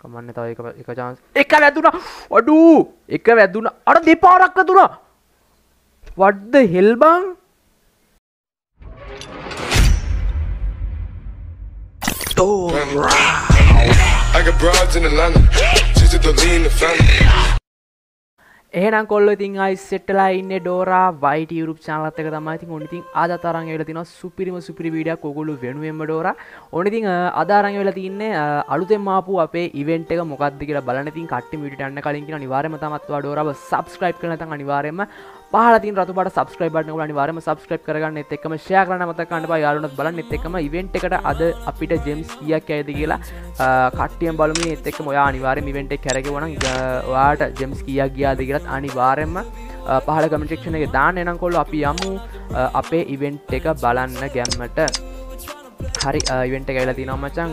කමන්නේ තව එක chance. එක වැදුනා. අඩෝ. එක වැදුනා. අර දෙපාරක් වැදුනා. What the hell බං? Oh, I got broads in Atlanta. Just to lean the family. එහෙනම් කොල්ලෝ ඉතින් ආයි සෙට් වෙලා ඉන්නේ ඩෝරා වයිට් YouTube channel එකත් එක තමයි. ඉතින් ඔන්න ඉතින් අද අතරන් ඇවිල්ලා තිනවා සුපිරි වීඩියෝක් ඔයගොල්ලෝ වෙනුවෙන්ම ඩෝරා. ඔන්න ඉතින් අද අරන් ඇවිල්ලා තින්නේ අලුතෙන් ආපු අපේ ඉවෙන්ට් එක මොකක්ද කියලා බලන්න. ඉතින් කට්ටිය වීඩියෝට යන්න කලින් කියන අනිවාර්යයෙන්ම තමත් ඔයා ඩෝරාව subscribe කරලා නැත්නම් අනිවාර්යයෙන්ම පහළ තියෙන රතු පාට subscribe button එක අනිවාර්යයෙන්ම subscribe කරගන්න. ඒත් එක්කම share කරන්න මතක ගන්න එපා. යාළුවොත් බලන්න. ඒත් එක්කම ඉවෙන්ට් එකට අද අපිට gems කීයක් ඇයිද කියලා කට්ටියම බලමු. ඒත් එක්කම ඔයා අනිවාර්යයෙන්ම ඉවෙන්ට් එක කරගෙවුවා නම් ඔයාට gems කීයක් ගියාද කියලාත් අනිවාර්යයෙන්ම පහළ comment section එකේ දාන්න. එනං කොල්ලෝ අපි යමු අපේ ඉවෙන්ට් එක බලන්න ගැම්මට. හරි ඉවෙන්ට් එක ඇවිල්ලා තිනවා මචං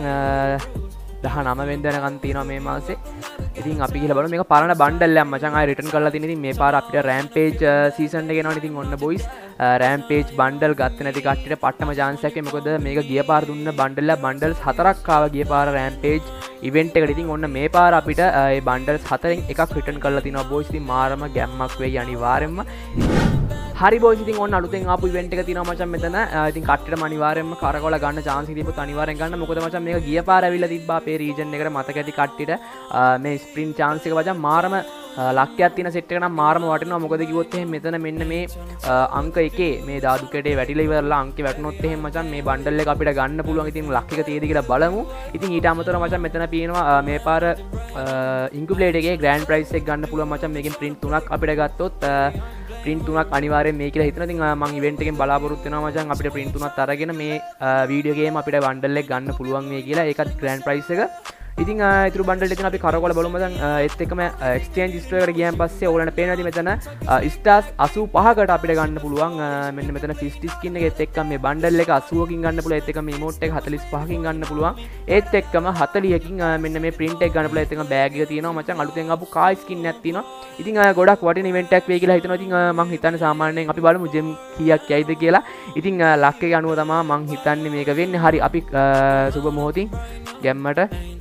19 වෙනිදා වෙනකන් තියෙනවා මේ මාසේ. ඉතින් අපි ගිහලා බලමු. මේක පරණ බණ්ඩල් එකක් මචං ආයෙ රිටර්න් කරලා තියෙන. ඉතින් මේ පාර අපිට Rampage සීසන් එක එනවනේ. ඉතින් ඔන්න boys Rampage බණ්ඩල් ගත්තේ නැති කට්ටියට පට්ටම chance එකක්. මොකද මේක ගිය පාර දුන්න බණ්ඩල් එක බණ්ඩල්ස් 4ක් ආවා ගිය පාර Rampage ඉවෙන්ට් එකට. ඉතින් ඔන්න මේ පාර අපිට මේ බණ්ඩල්ස් 4න් එකක් රිටර්න් කරලා තිනවා boys. ඉතින් මාරම ගැම්මක් වෙයි අනිවාර්යෙන්ම. හරි boys ඉතින් ඔන්න අලුතෙන් ආපු ඉවෙන්ට් එක තියෙනවා මචං මෙතන. ඉතින් කට්ටියටම අනිවාර්යෙන්ම කරකවලා ගන්න chance එක දීපොත් අනිවාර්යෙන් ගන්න. මොකද මචං මේක ගිය පාර ඇවිල්ලා තිබ්බා අපේ region එකට. මතක ඇති කට්ටියට මේ sprint chance එක මචං මාරම ලක්කයක් තියෙන සෙට් එක නම් මාරම වටිනවා. මොකද කිව්වොත් එහෙනම් මෙතන මෙන්න මේ අංක 1 මේ දාදු කැඩේ වැටිලා ඉවරලා අංකේ වැටුනොත් එහෙනම් මචං මේ බණ්ඩල් එක අපිට ගන්න පුළුවන්. ඉතින් ලක් එක තියෙද කියලා බලමු. ඉතින් ඊට අමතරව මචං මෙතන පේනවා මේ පාර Inqubletor එකේ grand prize එක ගන්න පුළුවන් මචං. මේකෙන් print 3ක් අපිට ගත්තොත් print 3ක් අනිවාර්යෙන් මේ කියලා හිතනවා. ඉතින් මම ඉවෙන්ට් එකෙන් බලාපොරොත්තු වෙනවා මචං අපිට print 3ක් අරගෙන මේ වීඩියෝ ගේම් අපිට බණ්ඩල් එක ගන්න පුළුවන් මේ කියලා. ඒකත් grand prize එක. ඉතින් ඉතුරු බණ්ඩල් එකෙන් අපි කරකවලා බලමු මචං. ඒත් එක්කම exchange store එකට ගියන් පස්සේ ඕගොල්ලන්ට පේනවා ඉතින් මෙතන stars 85කට අපිට ගන්න පුළුවන්. මෙන්න මෙතන 50 skin එකෙත් එක්කම මේ බණ්ඩල් එක 80කින් ගන්න පුළුවන්. ඒත් එක්කම emote එක 45කින් ගන්න පුළුවන්. ඒත් එක්කම 40කින් මෙන්න මේ print එක ගන්න පුළුවන්. ඒත් එක්කම bag එක තියෙනවා මචං. අලුතෙන් ආපු car skin එකක් තියෙනවා. ඉතින් ගොඩක් වටින ඉවෙන්ට් එකක් වෙයි කියලා හිතනවා. ඉතින් මං හිතන්නේ සාමාන්‍යයෙන් අපි බලමු gem කීයක් යයිද කියලා. ඉතින් ලක් එක අනුව තමයි මං හිතන්නේ මේක වෙන්නේ. හරි අපි සුබ මොහොතින් ගැම්මට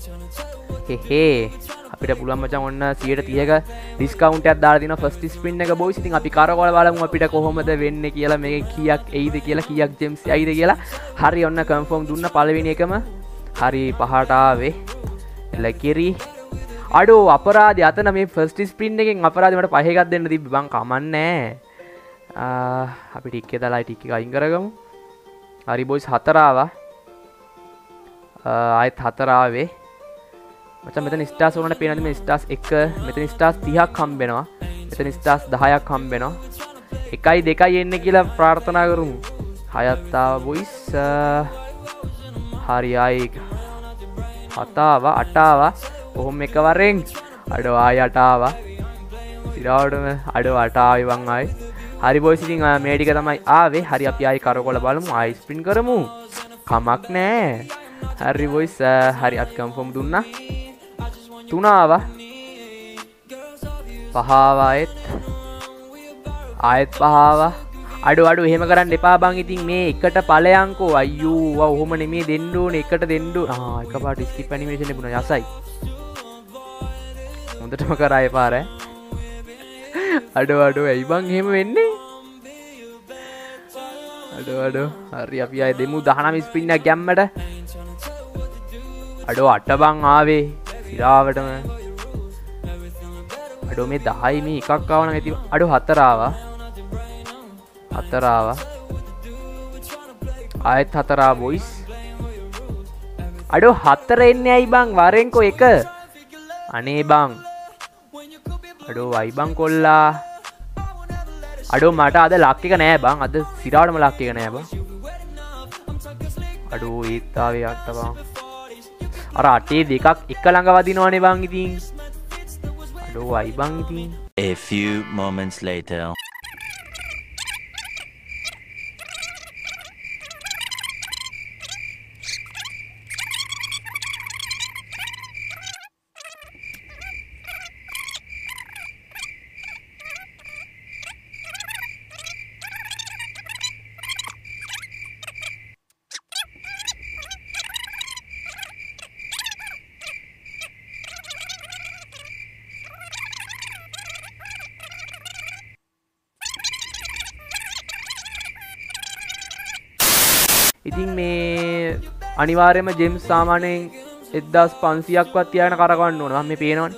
හේ අපිට පුළුවන් මචං ඔන්න 130ක ඩිස්කවුන්ට් එකක් දාලා දිනවා ෆස්ට් ස්පින් එක boys. ඉතින් අපි කරකවලා බලමු අපිට කොහොමද වෙන්නේ කියලා. මේක කීයක් එයිද කියලා කීයක් gems එයිද කියලා. හරි ඔන්න කන්ෆර්ම් දුන්න පළවෙනි එකම. හරි පහට ආවේ ලකිරි. අඩෝ අපරාධය අතන මේ ෆස්ට් ස්පින් එකෙන් අපරාධය මට 5 එකක් දෙන්න තිබ්බ බං. කමන්නේ අපි ටික් එක දාලා ටික් එක අයින් කරගමු. හරි boys 4 ආවා. ආයෙත් 4 ආවේ මචං. මෙතන ස්ටාර්ස් වුණාට පේනද මේ ස්ටාර්ස් 1 මෙතන ස්ටාර්ස් 30ක් හම්බෙනවා. මෙතන ස්ටාර්ස් 10ක් හම්බෙනවා. 1යි 2යි එන්නේ කියලා ප්‍රාර්ථනා කරමු. 6ක් ආවා boys. හරි ආයි 7 ආවා 8 ආවා. කොහොම එකවරෙන් අඩෝ ආයි 8 ආවා. සිරාවටම අඩෝ 8 ආවේ වං ආයි. හරි boys ඉතින් මේ ටික තමයි ආවේ. හරි අපි ආයි කරකවලා බලමු. ආයි ස්පින් කරමු. කමක් නෑ. හරි boys හරි අපි කන්ෆර්ම් දුන්නා. 3 ආවා 5 ආවා ආයෙත් 5 ආවා. අඩු එහෙම කරන්න එපා බං. ඉතින් මේ එකට ඵලයන්කෝ අයියෝ ඔහොම නෙමෙයි දෙන්න ඕනේ. එකට දෙන්න එකපාරට ස්කිප් ඇනිමේෂන් ලැබුණා යසයි. හොඳටම කරා ඒ පාර අඩු ඇයි බං එහෙම වෙන්නේ. අඩු හරි අපි ආයේ දෙමු 19 ස්පින් එකක් ගැම්මට. අඩෝ 8 බං ආවේ සිරාවටම. අඩෝ මේ 10යි මේ එකක් ආව නම් ඇති. අඩෝ 4 ආවා 4 ආවා ආයෙත් 4 ආවා boys. අඩෝ 4 එන්නේ ඇයි බං වරෙන්කෝ එක. අනේ බං අඩෝ වයි බං කොල්ලා. අඩෝ මට අද ලක් එක නෑ බං. අද සිරාවටම ලක් එක නෑ බං. අඩෝ ඒත් ආවේ 8 බං. අර 8 දෙකක් එක ළඟ වදිනවනේ බං. ඉතින් අඩෝ වයි බං. ඉතින් a few moments later ඉතින් මේ අනිවාර්යයෙන්ම ජෙම්ස් සාමාන්‍යයෙන් 1500ක්වත් තියාගෙන කරකවන්න ඕන. මම මේ පේනවනේ.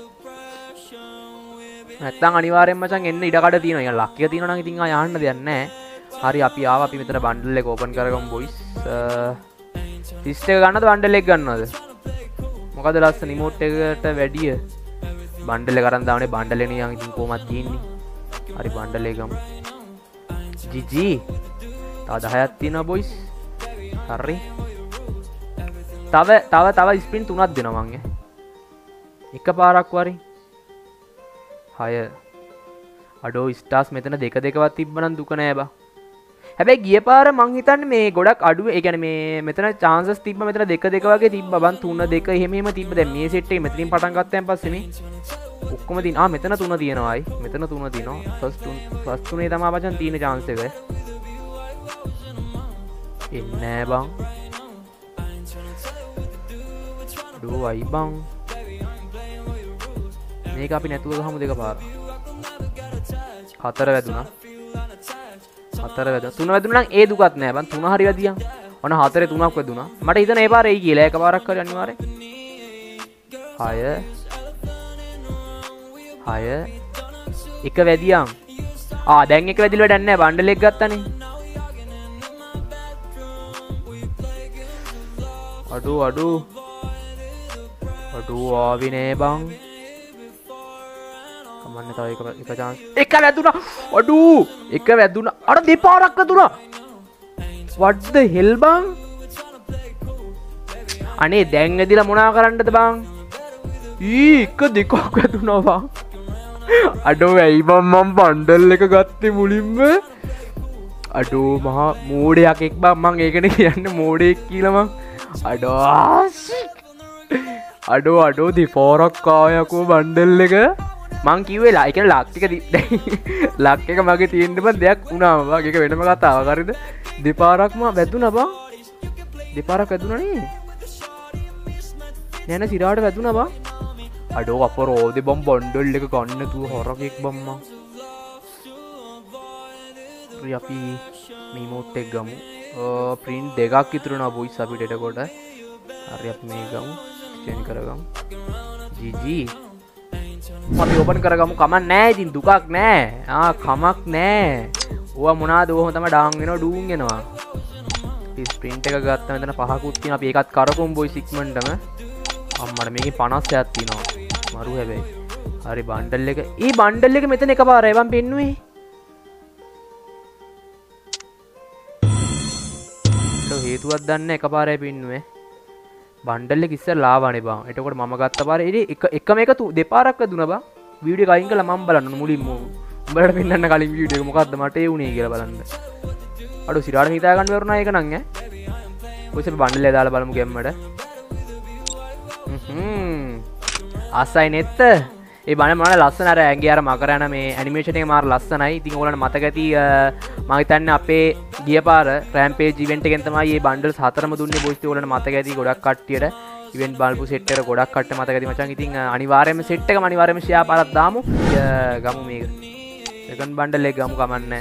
නැත්තම් අනිවාර්යයෙන්ම මචං එන්න ඉඩකඩ තියෙනවා. يعني ලක්කිය තියෙනවා නම් ඉතින් ආය යන්න දෙයක් නැහැ. හරි අපි ආවා. අපි මෙතන බන්ඩල් එක ඕපන් කරගමු බොයිස්. ෆිස්ට් එක ගන්නවද බන්ඩල් එක ගන්නවද? මොකද ලස්සන රිමෝට් එකට වැඩිය බන්ඩල් එක අරන් දාන්නේ බන්ඩල් එක නිකන් ඉතින් කොහමද තියෙන්නේ. හරි බන්ඩල් එක ගමු. ජිජි. තව 10ක් තියෙනවා බොයිස්. හරි. තව ස්පින් 3ක් දෙනවා මං එකපාරක් වරි 6 අඩෝ ස්ටාර්ස් මෙතන දෙකවත් තිබ්බනම් දුක නෑ බා. හැබැයි ගිය පාර මං හිතන්නේ මේ ගොඩක් අඩු ඒ කියන්නේ මේ මෙතන chances තිබ්බ මෙතන දෙක වගේ තිබ්බා බං 3 2 එහෙම තිබ්බ. දැන් මේ සෙට් එකේ මෙතනින් පටන් ගත්තාන් පස්සේ මේ ඔක්කොම තියෙන මෙතන 3 තියෙනවා අයි මෙතන 3 තියෙනවා ෆස්ට් 3 තමයි මචං තියෙන chance එක. එන්නේ නෑ බං. අයි බං මේක අපි නැතුව ගහමු දෙක පාර. 4 වැදුනා. 3 වැදුනා නම් ඒ දුකත් නෑ බං. 3 හරි වැදියා. ඔන්න 4 3ක් වැදුනා. මට හිතන ඒ පාර එයි කියලා එකපාරක් හරි අනිවාර්යෙන්. 6 එක වැදියා. දැන් එක වැදිලා වැඩක් නෑ. බණ්ඩල් එක ගත්තානේ. අඩෝ ආවේ නෑ බං. කමන්න තව එක chance. එක වැදුනා. එක වැදුනා. අර දෙපාරක් වැදුනා. what the hell බං. අනේ දැන් ඇදිලා මොනා කරන්නද බං. එක දෙකක් වැදුනා බං. අඩෝ ඇයි බං මම බන්ඩල් එක ගත්තේ මුලින්ම. අඩෝ මහා මෝඩයක් එක් බං. මං ඒකනේ කියන්නේ මෝඩෙක් කියලා මං. අඩෝ දෙපාරක් ආවයකෝ බන්ඩල් එක. මං කිව්වේ ලයික් එක ලක් එක ලක් එක මගේ තියෙන්න බං දෙයක් වුණාම බං. ඒක වෙනම කතාවක් හරිද. දෙපාරක්ම වැදුනා බං. දෙපාරක් වැදුනා නේ. නෑ සිරාට වැදුනා බං. අඩෝ අපරෝදේ බං බන්ඩල් එක ගන්න තු හොරකෙක් බං මං. අපි රිමෝට් එක ගමු. ප්‍රින්ට් දෙකක් ඉතුරුනා බොයිස් අපිට එතකොට. හරි අපි මේ ගමු. චේන්ජ් කරගමු. ජිජි. අපි ඕපන් කරගමු. කමක් නෑ ඉතින් දුකක් නෑ. කමක් නෑ. ඕවා මොනවාද ඕවම තමයි ඩාන් වෙනවා ඩූන් වෙනවා. අපි ස්ප්‍රින්ට් එක ගත්තා මෙතන 5කුත් තියෙනවා. අපි ඒකත් කරගමු බොයිස් ඉක්මනටම. අම්මඩ මේකේ 50ක් තියෙනවා. මරු හැබැයි. හරි බන්ඩල් එක. බන්ඩල් එක මෙතන එකපාරයි මම පෙන්නුවේ. හේතුවක් දන්න එකපාරයි පින්නුවේ. බන්ඩල් එක ඉස්සෙල්ලා ආවනේ බං. එතකොට මම ගත්ත පාරේ එකම එක දෙපාරක් වැදුනා බං. වීඩියෝ එක අයින් කළා මම බලන්න මුලින්ම. උඹලට පෙන්නන්න කලින් වීඩියෝ එක මොකද්ද මට ඒ උනේ කියලා බලන්න. අඩෝ සිරාට හිතා ගන්න වරුණා ඒක නම් කොයිසෙ බන්ඩල් එක දාලා බලමු ගැම්මඩ. ආසයි නෙත්ත. ඒ බණ මම ලස්සන අර ඇඟේ අර මකර යන මේ ඇනිමේෂන් එක මාර ලස්සනයි. ඉතින් ඕගොල්ලන්ට මතක ඇති මම හිතන්නේ අපේ ගිය පාර රෑම්පේජ් ඉවෙන්ට් එකෙන් තමයි මේ බන්ඩල්ස් 4ම දුන්නේ බොයිස්. ඕගොල්ලන්ට මතක ඇති ගොඩක් කට්ටියට ඉවෙන්ට් බලපු සෙට් එක ගොඩක් කට්ටිය මතක ඇති මචං. ඉතින් අනිවාර්යයෙන්ම සෙට් එකම අනිවාර්යයෙන්ම ෂෙයා පාරක් දාමු. ගමු මේක. සෙකන්ඩ් බන්ඩල් එක ගමු කමන්නේ.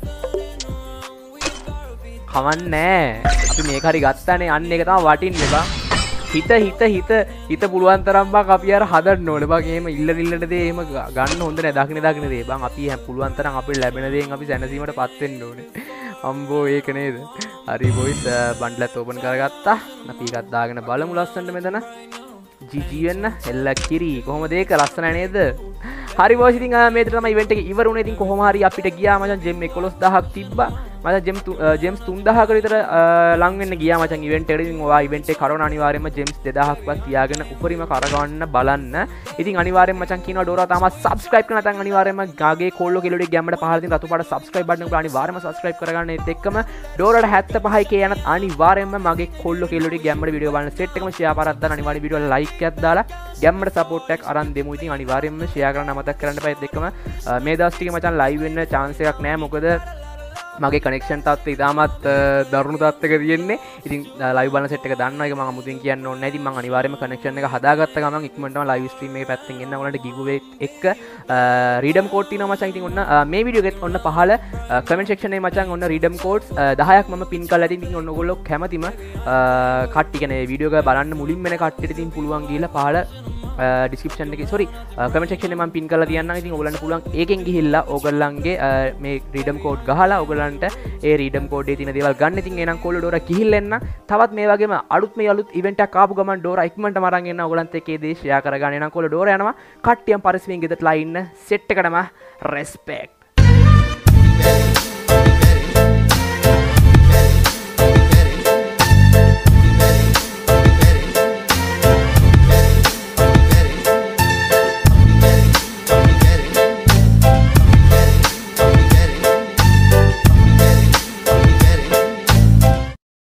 කමන්නේ. අපි මේක හරි ගත්තානේ. අන්න ඒක තමයි වටින්නේ බං. හිත පුළුවන් තරම් බං අපි අර හදන්න ඕනේ බං. එහෙම ඉල්ලට දේ එහෙම ගන්න හොඳ නෑ. දකින්න දේ බං. අපි පුළුවන් තරම් අපිට ලැබෙන දේෙන් අපි සැනසීමටපත් වෙන්න ඕනේ. අම්බෝ ඒක නේද. හරි බොයිස් බන්ඩ්ලත් ඕපන් කරගත්තා. අපි එකක් දාගෙන බලමු ලස්සනට මෙතන. ජිජි වෙන්න එල්ල කිරි. කොහොමද ඒක ලස්සන නේද? හරි බොයිස් ඉතින් මේක තමයි ඉවෙන්ට් එක ඉවර වුණේ. ඉතින් කොහොම හරි අපිට ගියා මචං ජෙම් 11000ක් තිබ්බා. මචං ජෙම්ස් 3000කට විතර ලං වෙන්න ගියා මචං ඉවෙන්ට් එකට. ඉතින් ඔයා ඉවෙන්ට් එක කරවන අනිවාර්යයෙන්ම ජෙම්ස් 2000ක්වත් තියාගෙන උපරිම කරගන්න බලන්න. ඉතින් අනිවාර්යයෙන්ම මචං කියනවා ඩෝරා තාමත් සබ්ස්ක්‍රයිබ් කරන්න නැත්නම් අනිවාර්යයෙන්ම ගාගේ කොල්ලෝ කෙලෝඩේ ගැම්මඩ පහල තියෙන රතු පාට සබ්ස්ක්‍රයිබ් බටන් එක අනිවාර්යයෙන්ම සබ්ස්ක්‍රයිබ් කරගන්න. ඒත් එක්කම ඩෝරාට 75k යනත් අනිවාර්යයෙන්ම මගේ කොල්ලෝ කෙලෝඩේ ගැම්මඩ වීඩියෝ බලන්න සෙට් එකම ෂෙයා පාරක් දාන්න. අනිවාර්යයෙන් වීඩියෝ වල ලයික් එකක් දාලා ගැම්මඩ සපෝට් එකක් අරන් දෙමු. ඉතින් අනිවාර්යයෙන්ම ෂෙයා කරන්න අමතක කරන්න එපා. ඒත් එක්කම මේ දවස් ටිකේ මචං ලයිව් වෙන්න chance එකක් නැහැ. මොකද මගේ කනෙක්ෂන් තත්ත්වය ඉතාමත් දරුණු තත්ත්වයක තියෙන්නේ. ඉතින් ලයිව් බලන සෙට් එක දන්නවා ඒක මම අමුතුවෙන් කියන්න ඕනේ නැහැ. ඉතින් මම අනිවාර්යයෙන්ම කනෙක්ෂන් එක හදාගත්ත ගමන් ඉක්මනටම ලයිව් ස්ට්‍රීම් එකේ පැත්තෙන් එන්න ඔයාලට giveaway එක රීඩම් කෝඩ් තියෙනවා මචං. ඉතින් ඔන්න මේ වීඩියෝ එකෙත් ඔන්න පහල කමෙන්ට් සෙක්ෂන් එකේ මචං ඔන්න රීඩම් කෝඩ්ස් 10ක් මම පින් කරලා තියෙනවා. ඉතින් ඔන්න ඔයගොල්ලෝ කැමතිම කට්ටිය කියන්නේ වීඩියෝ එක බලන්න මුලින්ම එන කට්ටියට ඉතින් පුළුවන් ගිහලා පහල ඩිස්ක්‍රිප්ෂන් එකේ සෝරි කමෙන්ට් සෙක්ෂන් එකේ මම පින් කරලා තියන්නම්. ඉතින් ඔයගලන්ට පුළුවන් ඒකෙන් ගිහිල්ලා ඔයගලන්ගේ මේ රීඩම් කෝඩ් ගහලා ඔයගලන්ට ඒ රීඩම් කෝඩ් එකේ තියෙන දේවල් ගන්න. ඉතින් එහෙනම් කොල්ල ඩෝරා ගිහිල්ලා එන්න. තවත් මේ වගේම අලුත් ඉවෙන්ට් එකක් ආපු ගමන් ඩෝරා ඉක්මනටම අරන් එන්න. ඔයගලන්ට ඒකේ දේ ෂෙයා කරගන්න. එහෙනම් කොල්ල ඩෝරා යනවා. කට්ටියම් පරිස්සමෙන් ගෙදරටලා ඉන්න. සෙට් එකටම රෙස්පෙක්ට්.